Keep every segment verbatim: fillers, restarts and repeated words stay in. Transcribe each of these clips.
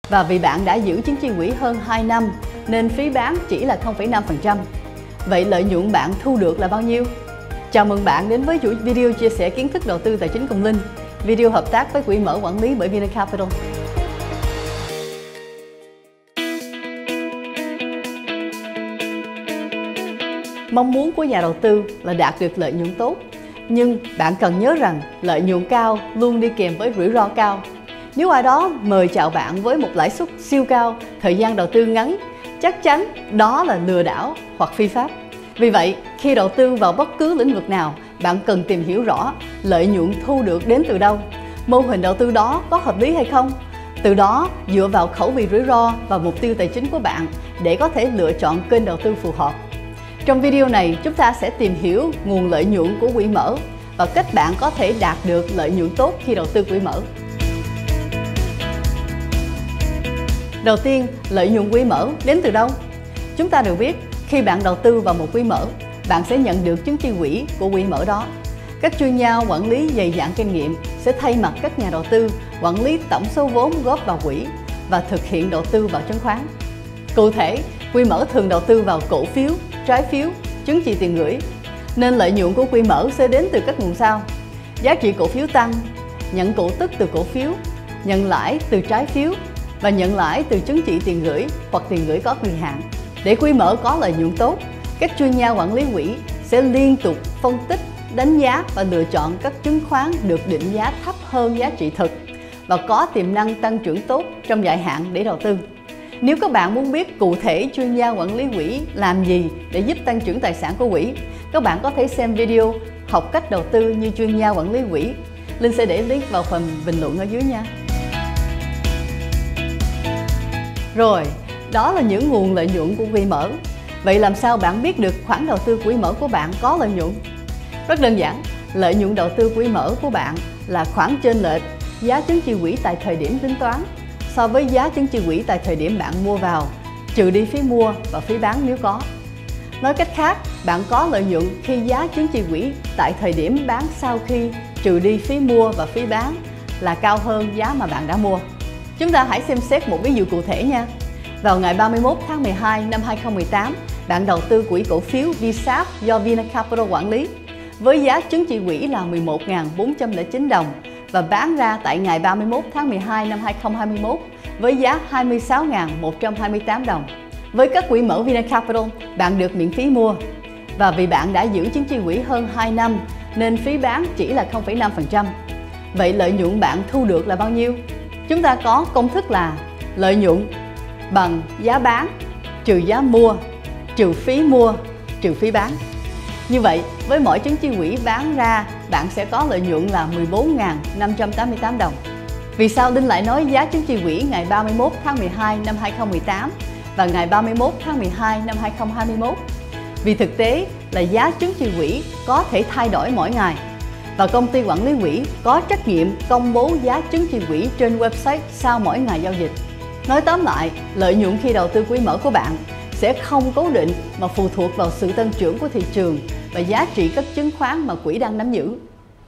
Và vì bạn đã giữ chứng chỉ quỹ hơn hai năm nên phí bán chỉ là không phẩy năm phần trăm. Vậy lợi nhuận bạn thu được là bao nhiêu? Chào mừng bạn đến với chuỗi video chia sẻ kiến thức đầu tư tài chính cùng Linh. Video hợp tác với quỹ mở quản lý bởi Vinacapital. Mong muốn của nhà đầu tư là đạt được lợi nhuận tốt, nhưng bạn cần nhớ rằng lợi nhuận cao luôn đi kèm với rủi ro cao. Nếu ai đó mời chào bạn với một lãi suất siêu cao, thời gian đầu tư ngắn, chắc chắn đó là lừa đảo hoặc phi pháp. Vì vậy, khi đầu tư vào bất cứ lĩnh vực nào, bạn cần tìm hiểu rõ lợi nhuận thu được đến từ đâu, mô hình đầu tư đó có hợp lý hay không. Từ đó, dựa vào khẩu vị rủi ro và mục tiêu tài chính của bạn để có thể lựa chọn kênh đầu tư phù hợp. Trong video này, chúng ta sẽ tìm hiểu nguồn lợi nhuận của quỹ mở và cách bạn có thể đạt được lợi nhuận tốt khi đầu tư quỹ mở. Đầu tiên, lợi nhuận quỹ mở đến từ đâu? Chúng ta đều biết, khi bạn đầu tư vào một quỹ mở, bạn sẽ nhận được chứng chỉ quỹ của quỹ mở đó. Các chuyên gia quản lý dày dặn kinh nghiệm sẽ thay mặt các nhà đầu tư quản lý tổng số vốn góp vào quỹ và thực hiện đầu tư vào chứng khoán. Cụ thể, quỹ mở thường đầu tư vào cổ phiếu, trái phiếu, chứng chỉ tiền gửi, nên lợi nhuận của quỹ mở sẽ đến từ các nguồn sau: giá trị cổ phiếu tăng, nhận cổ tức từ cổ phiếu, nhận lãi từ trái phiếu và nhận lãi từ chứng chỉ tiền gửi hoặc tiền gửi có kỳ hạn. Để quỹ mở có lợi nhuận tốt, các chuyên gia quản lý quỹ sẽ liên tục phân tích, đánh giá và lựa chọn các chứng khoán được định giá thấp hơn giá trị thực và có tiềm năng tăng trưởng tốt trong dài hạn để đầu tư. Nếu các bạn muốn biết cụ thể chuyên gia quản lý quỹ làm gì để giúp tăng trưởng tài sản của quỹ, các bạn có thể xem video học cách đầu tư như chuyên gia quản lý quỹ. Linh sẽ để link vào phần bình luận ở dưới nha. Rồi, đó là những nguồn lợi nhuận của quỹ mở. Vậy làm sao bạn biết được khoản đầu tư quỹ mở của bạn có lợi nhuận? Rất đơn giản, lợi nhuận đầu tư quỹ mở của bạn là khoản chênh lệch giá chứng chỉ quỹ tại thời điểm tính toán so với giá chứng chỉ quỹ tại thời điểm bạn mua vào, trừ đi phí mua và phí bán nếu có. Nói cách khác, bạn có lợi nhuận khi giá chứng chỉ quỹ tại thời điểm bán sau khi trừ đi phí mua và phí bán là cao hơn giá mà bạn đã mua. Chúng ta hãy xem xét một ví dụ cụ thể nha. Vào ngày ba mươi mốt tháng mười hai năm hai nghìn không trăm mười tám, bạn đầu tư quỹ cổ phiếu vê ét a pê do Vinacapital quản lý với giá chứng chỉ quỹ là mười một nghìn bốn trăm lẻ chín đồng và bán ra tại ngày ba mươi mốt tháng mười hai năm hai nghìn không trăm hai mươi mốt với giá hai mươi sáu nghìn một trăm hai mươi tám đồng. Với các quỹ mở Vinacapital, bạn được miễn phí mua. Và vì bạn đã giữ chứng chỉ quỹ hơn hai năm nên phí bán chỉ là không phẩy năm phần trăm. Vậy lợi nhuận bạn thu được là bao nhiêu? Chúng ta có công thức là lợi nhuận bằng giá bán trừ giá mua trừ phí mua trừ phí bán. Như vậy, với mỗi chứng chỉ quỹ bán ra, bạn sẽ có lợi nhuận là mười bốn nghìn năm trăm tám mươi tám đồng. Vì sao Linh lại nói giá chứng chỉ quỹ ngày ba mươi mốt tháng mười hai năm hai nghìn không trăm mười tám và ngày ba mươi mốt tháng mười hai năm hai nghìn không trăm hai mươi mốt? Vì thực tế là giá chứng chỉ quỹ có thể thay đổi mỗi ngày và công ty quản lý quỹ có trách nhiệm công bố giá chứng chỉ quỹ trên website sau mỗi ngày giao dịch. Nói tóm lại, lợi nhuận khi đầu tư quỹ mở của bạn sẽ không cố định mà phụ thuộc vào sự tăng trưởng của thị trường và giá trị các chứng khoán mà quỹ đang nắm giữ.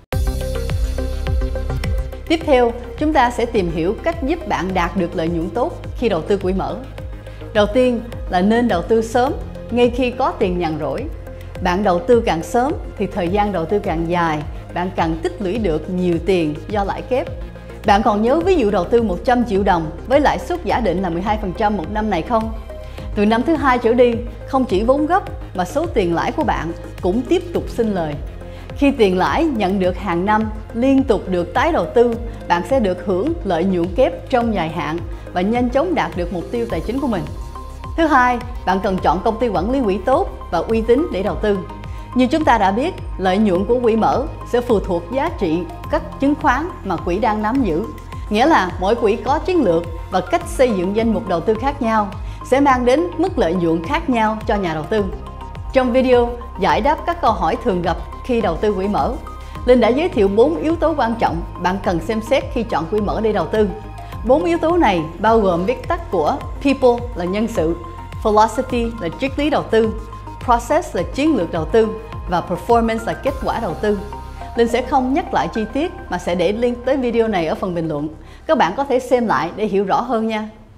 Tiếp theo, chúng ta sẽ tìm hiểu cách giúp bạn đạt được lợi nhuận tốt khi đầu tư quỹ mở. Đầu tiên là nên đầu tư sớm, ngay khi có tiền nhàn rỗi. Bạn đầu tư càng sớm thì thời gian đầu tư càng dài, bạn càng tích lũy được nhiều tiền do lãi kép. Bạn còn nhớ ví dụ đầu tư một trăm triệu đồng với lãi suất giả định là mười hai phần trăm một năm này không? Từ năm thứ hai trở đi, không chỉ vốn gốc mà số tiền lãi của bạn cũng tiếp tục sinh lời. Khi tiền lãi nhận được hàng năm liên tục được tái đầu tư, bạn sẽ được hưởng lợi nhuận kép trong dài hạn và nhanh chóng đạt được mục tiêu tài chính của mình. Thứ hai, bạn cần chọn công ty quản lý quỹ tốt và uy tín để đầu tư. Như chúng ta đã biết, lợi nhuận của quỹ mở sẽ phụ thuộc giá trị các chứng khoán mà quỹ đang nắm giữ. Nghĩa là mỗi quỹ có chiến lược và cách xây dựng danh mục đầu tư khác nhau sẽ mang đến mức lợi nhuận khác nhau cho nhà đầu tư. Trong video giải đáp các câu hỏi thường gặp khi đầu tư quỹ mở, Linh đã giới thiệu bốn yếu tố quan trọng bạn cần xem xét khi chọn quỹ mở để đầu tư. Bốn yếu tố này bao gồm viết tắt của People là nhân sự, Philosophy là triết lý đầu tư, Process là chiến lược đầu tư và Performance là kết quả đầu tư. Linh sẽ không nhắc lại chi tiết mà sẽ để link tới video này ở phần bình luận. Các bạn có thể xem lại để hiểu rõ hơn nha.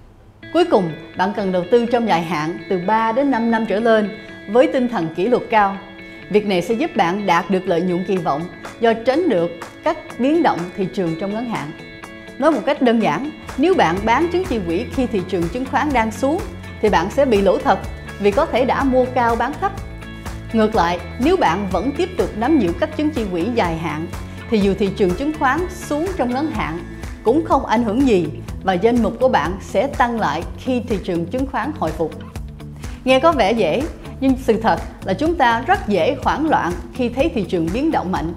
Cuối cùng, bạn cần đầu tư trong dài hạn từ ba đến năm năm trở lên với tinh thần kỷ luật cao. Việc này sẽ giúp bạn đạt được lợi nhuận kỳ vọng do tránh được các biến động thị trường trong ngắn hạn. Nói một cách đơn giản, nếu bạn bán chứng chỉ quỹ khi thị trường chứng khoán đang xuống thì bạn sẽ bị lỗ thật vì có thể đã mua cao bán thấp. Ngược lại, nếu bạn vẫn tiếp tục nắm giữ các chứng chỉ quỹ dài hạn thì dù thị trường chứng khoán xuống trong ngắn hạn cũng không ảnh hưởng gì và danh mục của bạn sẽ tăng lại khi thị trường chứng khoán hồi phục. Nghe có vẻ dễ, nhưng sự thật là chúng ta rất dễ hoảng loạn khi thấy thị trường biến động mạnh.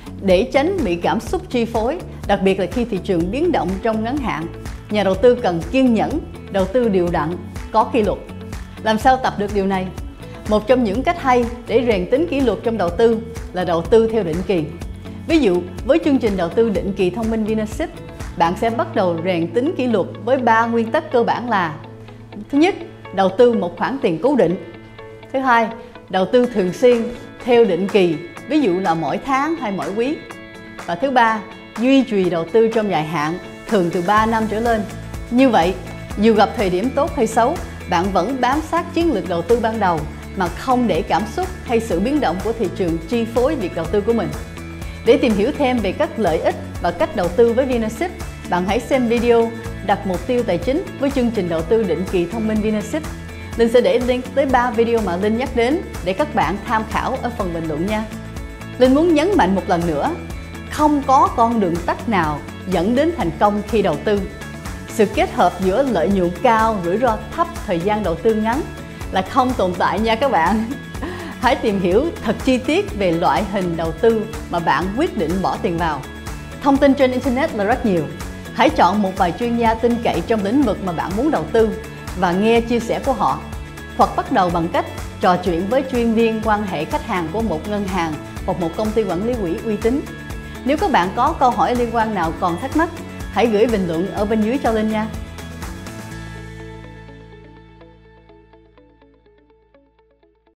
Để tránh bị cảm xúc chi phối, đặc biệt là khi thị trường biến động trong ngắn hạn, nhà đầu tư cần kiên nhẫn, đầu tư đều đặn, có kỷ luật. Làm sao tập được điều này? Một trong những cách hay để rèn tính kỷ luật trong đầu tư là đầu tư theo định kỳ. Ví dụ, với chương trình đầu tư định kỳ thông minh VinaShip, bạn sẽ bắt đầu rèn tính kỷ luật với ba nguyên tắc cơ bản là: thứ nhất, đầu tư một khoản tiền cố định; thứ hai, đầu tư thường xuyên theo định kỳ, ví dụ là mỗi tháng hay mỗi quý; và thứ ba, duy trì đầu tư trong dài hạn, thường từ ba năm trở lên. Như vậy, dù gặp thời điểm tốt hay xấu, bạn vẫn bám sát chiến lược đầu tư ban đầu mà không để cảm xúc hay sự biến động của thị trường chi phối việc đầu tư của mình. Để tìm hiểu thêm về các lợi ích và cách đầu tư với VinaShip, bạn hãy xem video đặt mục tiêu tài chính với chương trình đầu tư định kỳ thông minh VinaShip. Linh sẽ để link tới ba video mà Linh nhắc đến để các bạn tham khảo ở phần bình luận nha. Linh muốn nhấn mạnh một lần nữa, không có con đường tắt nào dẫn đến thành công khi đầu tư. Sự kết hợp giữa lợi nhuận cao, rủi ro thấp, thời gian đầu tư ngắn là không tồn tại nha các bạn. Hãy tìm hiểu thật chi tiết về loại hình đầu tư mà bạn quyết định bỏ tiền vào. Thông tin trên Internet là rất nhiều. Hãy chọn một vài chuyên gia tin cậy trong lĩnh vực mà bạn muốn đầu tư và nghe chia sẻ của họ. Hoặc bắt đầu bằng cách trò chuyện với chuyên viên quan hệ khách hàng của một ngân hàng hoặc một công ty quản lý quỹ uy tín. Nếu các bạn có câu hỏi liên quan nào còn thắc mắc, hãy gửi bình luận ở bên dưới cho Linh nha.